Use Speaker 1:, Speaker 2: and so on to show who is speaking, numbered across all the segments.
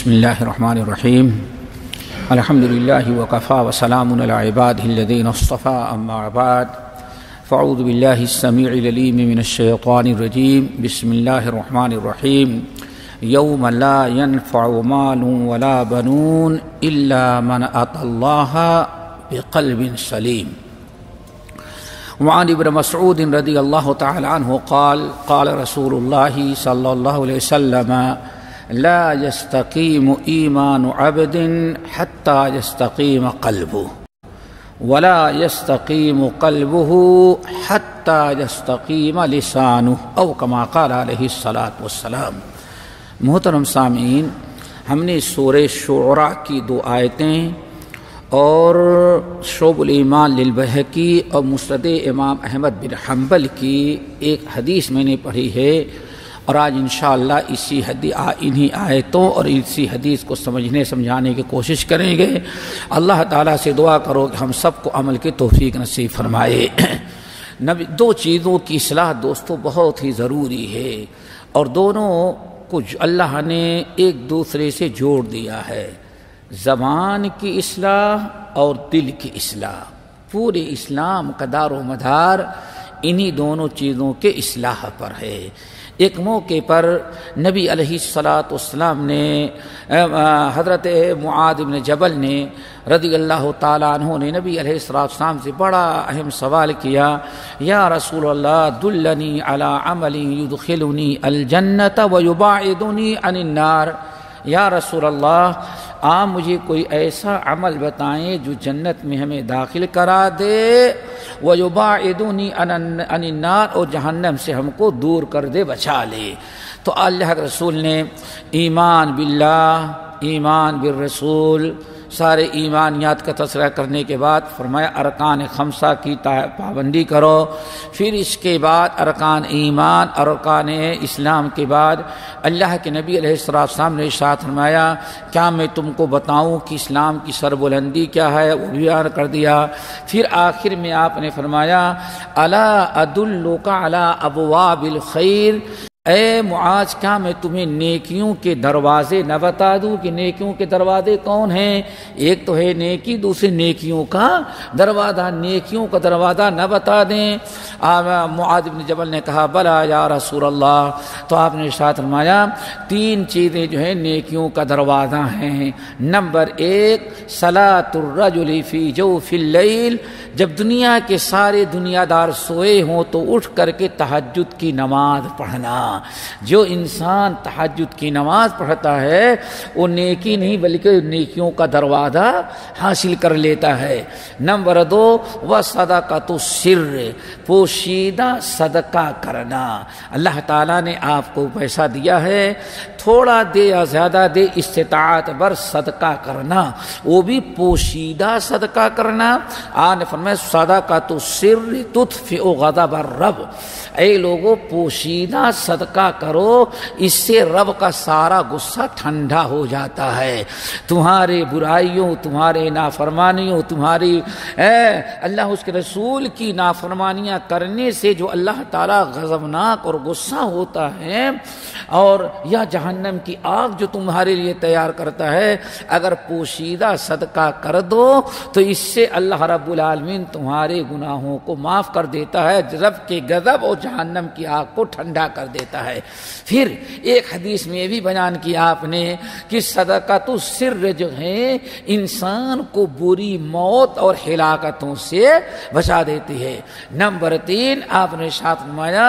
Speaker 1: بسم الله الرحمن الرحيم الحمد لله وكفى وسلام على عباده الذين اصطفى أما بعد فأعوذ بالله السميع العليم من الشيطان الرجيم بسم الله الرحمن الرحيم يوم لا ينفع مال ولا بنون إلا من أتى الله بقلب سليم. وعن ابن مسعود رضي الله تعالى عنه قال رسول الله صلى الله عليه وسلم لا يستقيم إيمان عبد حتى يستقيم قلبه ولا يستقيم قلبه حتى يستقيم لسانه أو كما قال عليه الصلاة والسلام. محترم سامعین، ہم نے سورہ شعراء کی 2 آیتیں اور شعب الایمان للبیہقی اور مسند امام احمد بن حنبل کی ایک حدیث میں نے پڑھی ہے، اور آج انشاءاللہ انہی آیتوں اور اسی حدیث کو سمجھانے کی کوشش کریں گے. اللہ تعالیٰ سے دعا کرو کہ ہم سب کو عمل کی توفیق نصیب فرمائے. 2 چیزوں کی اصلاح دوستو بہت ہی ضروری ہے، اور دونوں کچھ اللہ نے ایک دوسرے سے جوڑ دیا ہے. زبان کی اصلاح اور دل کی اصلاح. پورے اسلام کا دار و مدار انہی دونوں چیزوں کے اصلاح پر ہے. ایک موقع پر نبی علیہ السلام نے حضرت معاذ بن جبل نے رضی اللہ تعالیٰ عنہ نے نبی علیہ السلام سے بڑا اہم سوال کیا، یا رسول اللہ دلنی علی عمل یدخلنی الجنت ویباعدنی عن النار. یا رسول اللہ، آپ مجھے کوئی ایسا عمل بتائیں جو جنت میں ہمیں داخل کرا دے، وَيُبَاعِدُنِي عَنِ النَّارِ، اور جہنم سے ہم کو دور کر دے، بچا لے. تو اللہ کے رسول نے ایمان باللہ، ایمان بالرسول، سارے ایمانیات کا تذکرہ کرنے کے بعد فرمایا ارکان 5 کی پابندی کرو. پھر اس کے بعد ارکان ایمان اور ارکان اسلام کے بعد اللہ کے نبی علیہ السلام نے ارشاد فرمایا، کیا میں تم کو بتاؤں کہ اسلام کی سربلندی کیا ہے؟ وہ بیان کر دیا. پھر آخر میں آپ نے فرمایا الا ادلک علی ابواب الخیر، اے معاذ کیا میں تمہیں نیکیوں کے دروازے نہ بتا دوں؟ کہ نیکیوں کے دروازے کون ہیں؟ ایک تو ہے نیکی، دوسرے نیکیوں کا دروازہ. نیکیوں کا دروازہ نہ بتا دیں؟ معاذ بن جبل نے کہا بلا یا رسول اللہ. تو آپ نے ارشاد فرمایا 3 چیزیں جو ہیں نیکیوں کا دروازہ ہیں. نمبر 1 صلاۃ الرجل فی جوف اللیل، جب دنیا کے سارے دنیا دار سوئے ہوں تو اٹھ کر کے تہجد کی نماز پڑھنا. جو انسان تہجد کی نماز پڑھتا ہے وہ نیکی نہیں بلکہ نیکیوں کا دروازہ حاصل کر لیتا ہے. نمبر 2 وصدقۃ السر، پوشیدہ صدقہ کرنا. اللہ تعالیٰ نے آپ کو پیسہ دیا ہے، تھوڑا دے یا زیادہ دے، استطاعت بر صدقہ کرنا، وہ بھی پوشیدہ صدقہ کرنا. آپ نے فرمایا صدقۃ السر تطفئ غضب الرب، اے لوگوں پوشیدہ صدقہ کرو، اس سے رب کا سارا غصہ ٹھنڈا ہو جاتا ہے. تمہارے برائیوں، تمہارے نافرمانیوں، تمہاری اللہ اس کے رسول کی نافرمانیاں کرنے سے جو اللہ تعالیٰ غضبناک اور غصہ ہوتا ہے، اور یا جہنم کی آگ جو تمہارے لیے تیار کرتا ہے، اگر پوشیدہ صدقہ کر دو تو اس سے اللہ رب العالمین تمہارے گناہوں کو معاف کر دیتا ہے، رب کے غضب اور جہنم کی آگ کو ٹھنڈا کر دیتا ہے. پھر ایک حدیث میں یہ بھی بیان کیا آپ نے کہ صدقۃ السر جو ہے انسان کو بری موت اور ہلاکتوں سے بچا دیتی ہے. نمبر 3 آپ نے ارشاد فرمایا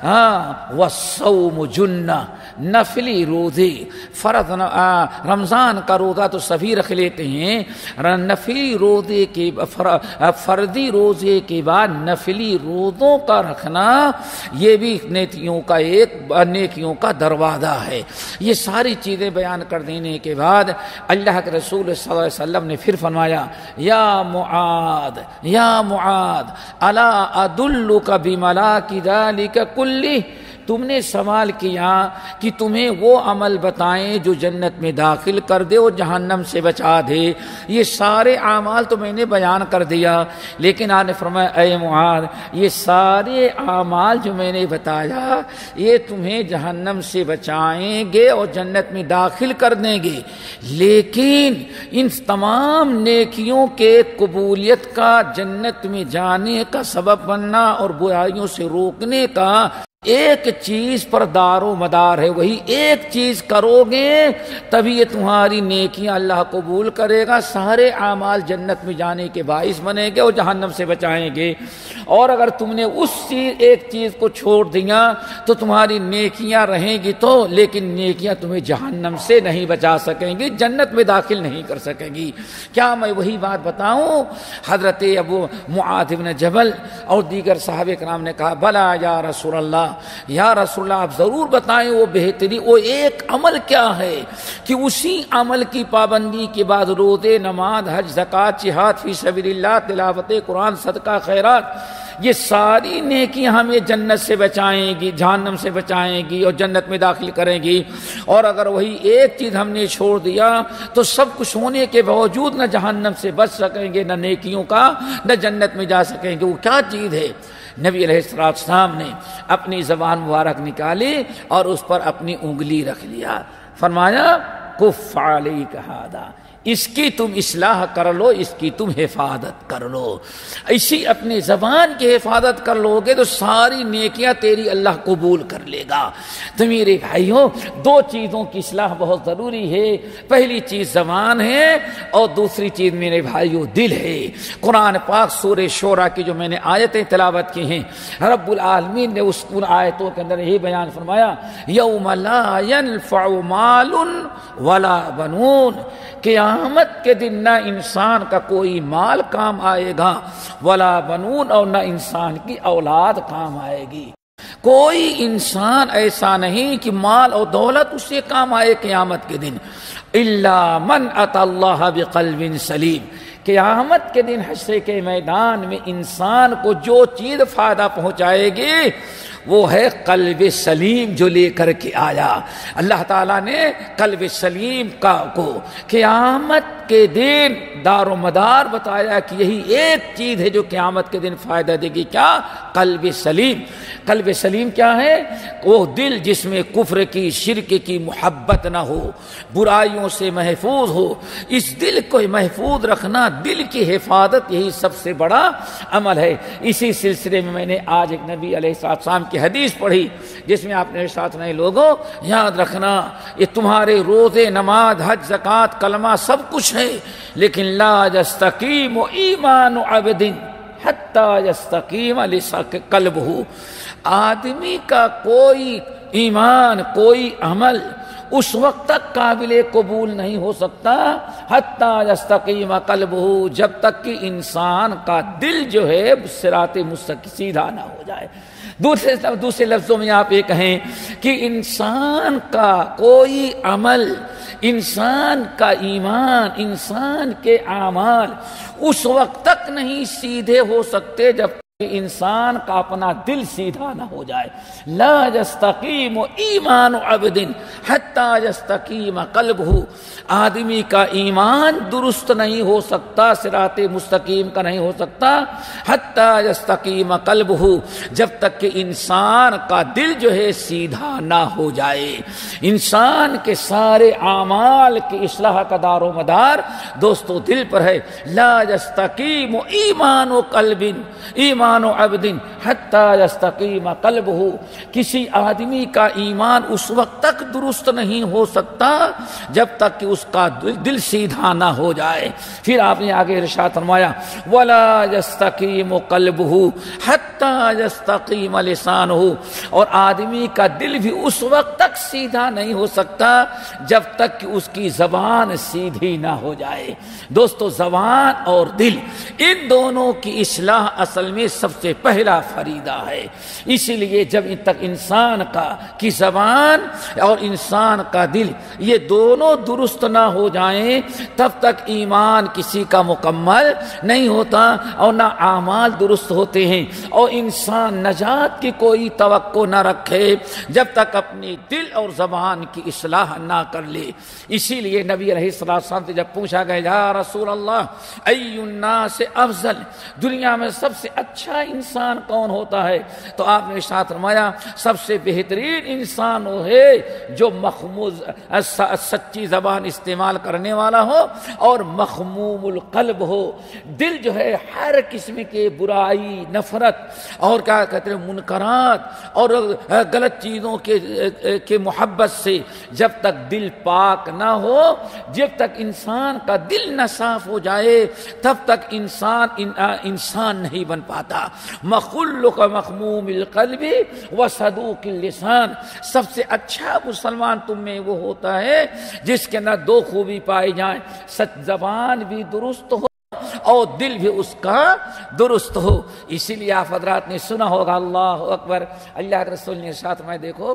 Speaker 1: والصوم جنہ، نفلی روزے. فرض رمضان کا روزہ تو سبھی رکھ لیتے ہیں، نفلی روزے کے فرضی روزے کے بعد نفلی روزوں کا رکھنا یہ بھی نیکیوں کا دروازہ ہے. یہ ساری چیزیں بیان کر دینے کے بعد اللہ کے رسول صلی اللہ علیہ وسلم نے پھر فرمایا یا معاذ الا ادلک بملاک ذلک کلہ، تم نے سوال کیا کہ تمہیں وہ عمل بتائیں جو جنت میں داخل کر دے اور جہنم سے بچا دے، یہ سارے اعمال تو میں نے بیان کر دیا، لیکن آپ نے فرمایا اے معاذ یہ سارے اعمال جو میں نے بتایا یہ تمہیں جہنم سے بچائیں گے اور جنت میں داخل کر دیں گے، لیکن ان تمام نیکیوں کے قبولیت کا، جنت میں جانے کا سبب بننا اور برائیوں سے روکنے کا ایک چیز پر دار و مدار ہے، وہی ایک چیز کرو گے تبھی یہ تمہاری نیکیاں اللہ قبول کرے گا، سارے اعمال جنت میں جانے کے باعث بنیں گے اور جہنم سے بچائیں گے۔ اور اگر تم نے اس ایک چیز کو چھوڑ دیا تو تمہاری نیکیاں رہیں گی تو، لیکن نیکیاں تمہیں جہنم سے نہیں بچا سکیں گی، جنت میں داخل نہیں کر سکیں گی۔ کیا میں وہی بات بتاؤں؟ حضرت ابو معاذ بن جبل اور دیگر صحابہ کرام نے کہا بلا یا رسول اللہ، یا رسول اللہ آپ ضرور بتائیں وہ بہتری، وہ ایک عمل کیا ہے کہ اسی عمل کی پابندی کے بعد روزے، نماز، حج، زکوٰۃ، جہاد فی سبیل اللہ، تلاوت قرآن، صدقہ، خیرات، یہ ساری نیکیاں ہمیں جنت سے بچائیں گی، جہنم سے بچائیں گی اور جنت میں داخل کریں گی۔ اور اگر وہی ایک چیز ہم نے چھوڑ دیا تو سب کچھ ہونے کے باوجود نہ جہنم سے بچ سکیں گے، نہ نیکیوں کا، نہ جنت میں جا سکیں گے۔ وہ کیا چیز ہے؟ نبی علیہ السلام نے اپنی زبان مبارک نکالی اور اس پر اپنی انگلی رکھ لیا، فرمایا کف علیک ھذا، اس کی تم اصلاح کر لو، اس کی تم حفاظت کر لو۔ اسی اپنی زبان کی حفاظت کر لو گے تو ساری نیکیاں تیری اللہ قبول کر لے گا۔ تو میرے بھائیوں دو چیزوں کی اصلاح بہت ضروری ہے، پہلی چیز زبان ہے اور دوسری چیز میرے بھائیوں دل ہے۔ قرآن پاک سورہ شورى کی جو میں نے آیتیں تلاوت کی ہیں، رب العالمین نے اس ان آیتوں کے اندر یہی بیان فرمایا یوم لا ينفع مال ولا بنون، قیامت کے دن نہ انسان کا کوئی مال کام آئے گا، ولا بنون، اور نہ انسان کی اولاد کام آئے گی۔ کوئی انسان ایسا نہیں کہ مال اور دولت اسے کام آئے قیامت کے دن، الا من اتى اللہ بقلب سلیم۔ قیامت کے دن حشر کے میدان میں انسان کو جو چیز فائدہ پہنچائے گی وہ ہے قلب سلیم جو لے کر کے آیا۔ اللہ تعالیٰ نے قلب سلیم کو قیامت کے دن دار و مدار بتایا کہ یہی ایک چیز ہے جو قیامت کے دن فائدہ دے گی، کیا؟ قلب سلیم۔ قلب سلیم کیا ہے؟ وہ دل جس میں کفر کی، شرک کی محبت نہ ہو، برائیوں سے محفوظ ہو۔ اس دل کو محفوظ رکھنا، دل کی حفاظت، یہی سب سے بڑا عمل ہے۔ اسی سلسلے میں نے آج ایک نبی علیہ السلام کی حدیث پڑھی جس میں آپ نے ارشاد فرمایا لوگوں یاد رکھنا یہ تمہارے روزے، نماز، حج، زکوٰۃ، کلمہ سب کچھ ہے، لیکن لا یستقیم ایمان عبد حتی یستقیم قلبہ، آدمی کا کوئی ایمان، کوئی عمل اس وقت تک قابل قبول نہیں ہو سکتا حتی یستقیم قلبہ، جب تک کہ انسان کا دل جو ہے صراط مستقیم سیدھا نہ ہو جائے۔ دوسرے لفظوں میں آپ یہ کہیں کہ انسان کا کوئی عمل، انسان کا ایمان، انسان کے اعمال اس وقت تک نہیں سیدھے ہو سکتے جب انسان کا اپنا دل سیدھا نہ ہو جائے۔ لا یستقیم ایمان عبد حتی یستقیم قلبہ، آدمی کا ایمان درست نہیں ہو سکتا، صراط مستقیم کا نہیں ہو سکتا حتی یستقیم قلبہ، جب تک کہ انسان کا دل جو ہے سیدھا نہ ہو جائے۔ انسان کے سارے اعمال کی اصلاح کا دار و مدار دوستو دل پر ہے۔ لا یستقیم ایمان قلب، ایمان عبد حتی یستقیم قلبہ، کسی آدمی کا ایمان اس وقت تک درست نہیں ہو سکتا جب تک کہ اس کا دل سیدھا نہ ہو جائے۔ پھر آپ نے آگے ارشاد فرمایا ولا یستقیم قلبہ حتی یستقیم لسانہ، اور آدمی کا دل بھی اس وقت تک سیدھا نہیں ہو سکتا جب تک کہ اس کی زبان سیدھی نہ ہو جائے۔ دوستو زبان اور دل ان دونوں کی اصلاح اصل میں سب سے پہلا فریضہ ہے۔ اسی لیے جب تک انسان کی زبان اور انسان کا دل یہ دونوں درست نہ ہو جائیں تب تک ایمان کسی کا مکمل نہیں ہوتا اور نہ اعمال درست ہوتے ہیں، اور انسان نجات کی کوئی توقع نہ رکھے جب تک اپنی دل اور زبان کی اصلاح نہ کر لے۔ اسی لیے نبی علیہ السلام سے جب پوچھا گیا یا رسول اللہ ای الناس افضل، دنیا میں سب سے اچھا انسان کون ہوتا ہے، تو آپ نے ارشاد فرمایا سب سے بہترین انسان وہ ہے جو مخموز سچی زبان استعمال کرنے والا ہو اور مخموم القلب ہو، دل جو ہے ہر قسم کے برائی، نفرت اور کیا کہتے ہیں منکرات اور غلط چیزوں کے محبت سے جب تک دل پاک نہ ہو، جب تک انسان کا دل نہ صاف ہو جائے تب تک انسان نہیں بن پاتا۔ مخلوق مخموم القلب و صدوق اللسان، سب سے اچھا مسلمان تم میں وہ ہوتا ہے جس کے اندر دو خوبی پائی جائیں، سچ زبان بھی درست ہو اور دل بھی اس کا درست ہو۔ اسی لیے آپ حضرات نے سنا ہوگا اللہ اکبر، اللہ کے رسول نے ارشاد فرمایا دیکھو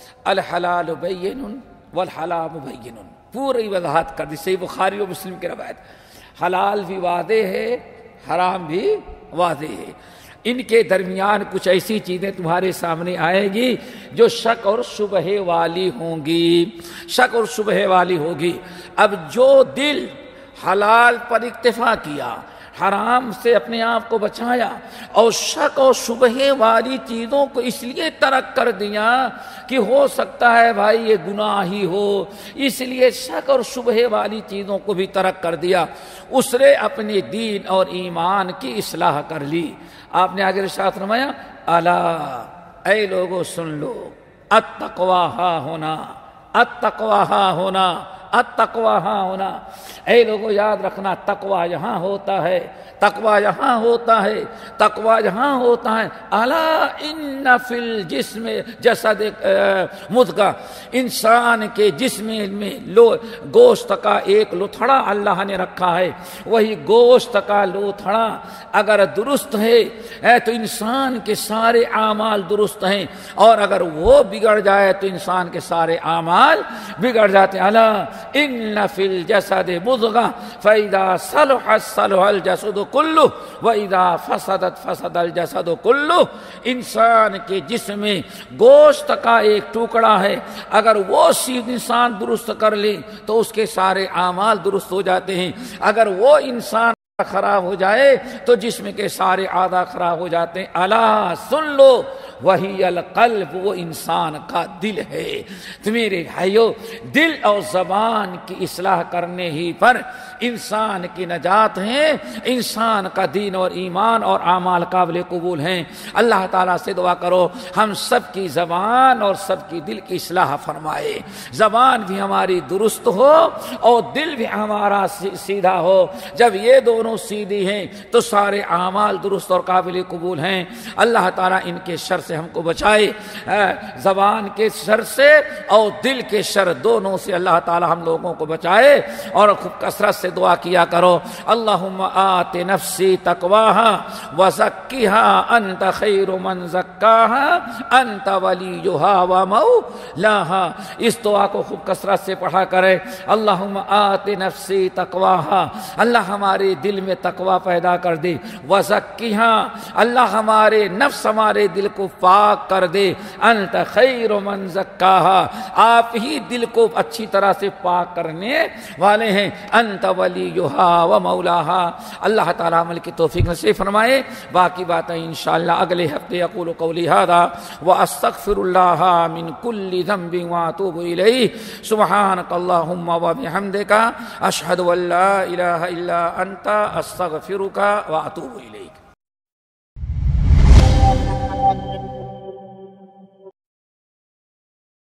Speaker 1: الحلال بین والحرام بین، پوری وضاحت کر دی، صحیح بخاری و مسلم کی روایت، حلال بھی واضح ہے حرام بھی واضح ہے، ان کے درمیان کچھ ایسی چیزیں تمہارے سامنے آئے گی جو شک اور شبہ والی ہوں گی، شک اور شبہ والی ہوگی۔ اب جو دل حلال پر اکتفا کیا، حرام سے اپنے آپ کو بچایا اور شک اور شبہ والی چیزوں کو اس لیے ترک کر دیا کہ ہو سکتا ہے بھائی یہ گناہ ہی ہو، اس لیے شک اور شبہ والی چیزوں کو بھی ترک کر دیا، اس نے اپنے دین اور ایمان کی اصلاح کر لی۔ آپ نے آگے ارشاد فرمایا الا، اے لوگوں سن لو، التقوی ہاں ہونا، التقوی ہاں ہونا، التقوی ہاں ہونا، اے لوگوں یاد رکھنا تقوی یہاں ہوتا ہے، تقوی یہاں ہوتا ہے، تقوی یہاں ہوتا ہے۔ الا ان فی الجسم جسد مضغہ، انسان کے جسم میں گوشت کا ایک لتھڑا اللہ نے رکھا ہے، وہی گوشت کا لتھڑا اگر درست ہے تو انسان کے سارے اعمال درست ہیں، اور اگر وہ بگڑ جائے تو انسان کے سارے اعمال بگڑ جاتے ہیں۔ الا ان فی الجسد مضغہ فاذا صلحت صلح الجسد کلہ واذا فسدت فسد الجسد کلہ، انسان کے جسم میں گوشت کا ایک ٹکڑا ہے، اگر وہ انسان درست کر لے تو اس کے سارے اعمال درست ہو جاتے ہیں، اگر وہ انسان خراب ہو جائے تو جسم کے سارے اعضاء خراب ہو جاتے ہیں۔ الا سن لو وہی القلب، وہ انسان کا دل ہے۔ تو میرے بھائیو، دل اور زبان کی اصلاح کرنے ہی پر انسان کی نجات ہے، انسان کا دین اور ایمان اور اعمال قابل قبول ہیں۔ اللہ تعالیٰ سے دعا کرو ہم سب کی زبان اور سب کی دل کی اصلاح فرمائے، زبان بھی ہماری درست ہو اور دل بھی ہمارا سیدھا ہو۔ جب یہ دونوں سیدھی ہیں تو سارے اعمال درست اور قابل قبول ہیں۔ اللہ تعالیٰ ان کے شر سے ہم کو بچائے، زبان کے شر سے اور دل کے شر دونوں سے اللہ تعالیٰ ہم لوگوں کو بچائے۔ اور خوب کثرت سے دعا کیا کرو اللہم آت نفسی تقواہا وزکیہا انت خیر من زکاہا انت ولیہا ومولاہا۔ اس دعا کو خوب کثرت سے پڑھا کرے، اللہم آت نفسی تقواہا، اللہ ہمارے دل میں تقوی پیدا کر دے، وزکیہا، اللہ ہمارے نفس ہمارے دل کو پاک کر دے، انت خیر من زکاہا، آپ ہی دل کو اچھی طرح سے پاک کرنے والے ہیں، انت ولیہا و مولاہا۔ اللہ تعالیٰ عمل کی توفیق نصیب فرمائے۔ باقی باتیں انشاءاللہ اگلے ہفتے۔ اقول قولی ھذا واستغفر اللہ من کل ذنب واتوب الیہ، سبحانک اللہم وبحمدک، اشہد ان لا الہ الا انت، استغفرک واتوب الیک۔